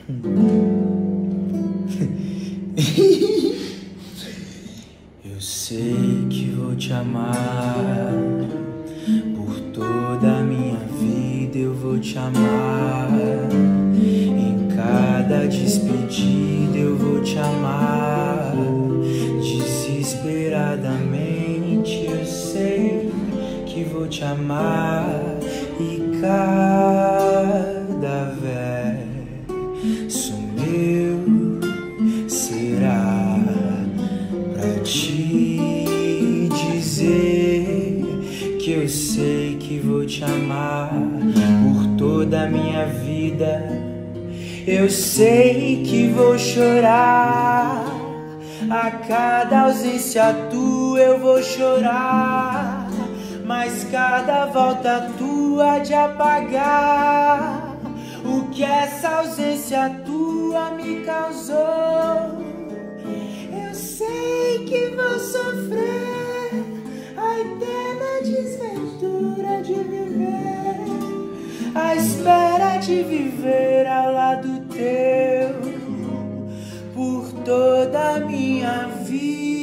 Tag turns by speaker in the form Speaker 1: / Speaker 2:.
Speaker 1: Eu sei que vou te amar por toda a minha vida. Eu vou te amar em cada despedida. Eu vou te amar desesperadamente. Eu sei que vou te amar e cada verso meu será pra te dizer que eu sei que vou te amar por toda a minha vida. Eu sei que vou chorar a cada ausência tua. Eu vou chorar, mas cada volta tua de apagar o que essa ausência tua me causou. Eu sei que vou sofrer a eterna desventura de viver, a espera de viver ao lado teu por toda a minha vida.